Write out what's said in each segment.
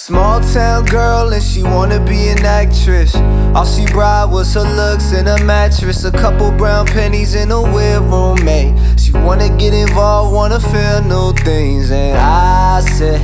Small town girl and she wanna be an actress. All she brought was her looks and a mattress, a couple brown pennies and a weird roommate. She wanna get involved, wanna feel new things. And I said,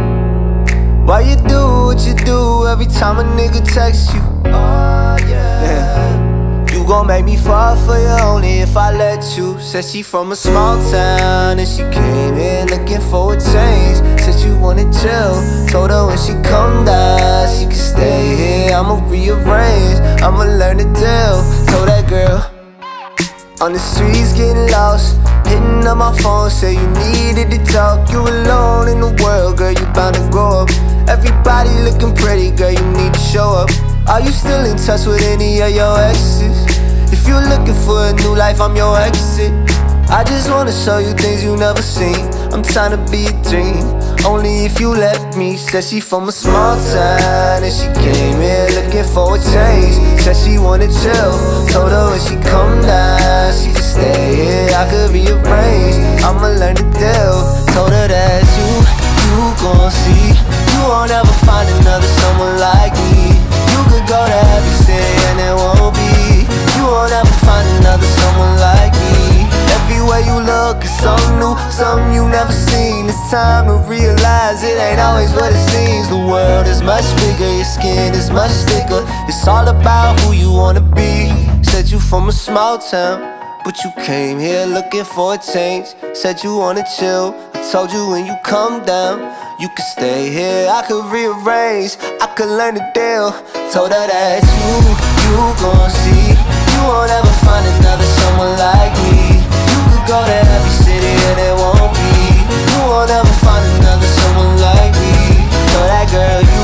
why you do what you do every time a nigga texts you? Oh yeah. You gon' make me fall for you only if I let you. Said she from a small town and she came here looking for a change. Said she wanna chill, told her when she come down she can stay here. I'ma rearrange, I'ma learn the deal. Told that girl on the streets getting lost, hitting up my phone, say you needed to talk. You alone in the world, girl, you bound to grow up. Everybody looking pretty, girl, you need to show up. Are you still in touch with any of your exes? If you're looking for a new life, I'm your exit. I just wanna show you things you never seen. I'm trying to be a dream, only if you let me. Said she from a small town and she came here looking for a change. Said she wanna chill, told her when she come down she can stay here. I could rearrange, I'ma learn the deal. Told her that you gon' see, you won't ever find another someone like me. You could go to every city and it won't be, you won't ever find another someone like me. Everywhere you look is something new, something you never seen. It's time to realize it ain't always what it seems. The world is much bigger, your skin is much thicker. It's all about who you wanna be. Said you from a small town, but you came here looking for a change. Said you wanna chill, I told you when you come down you could stay here, I could rearrange, I could learn the deal. Told her that you gon' see, you won't ever find another someone like me. You could go to every city and it won't be, you won't ever find another someone like me. Know that girl, you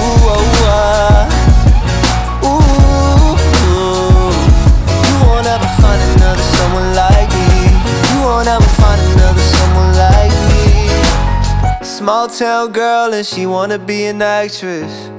you won't ever find another someone like me. You won't ever find another someone like me. Small town girl and she wanna be an actress.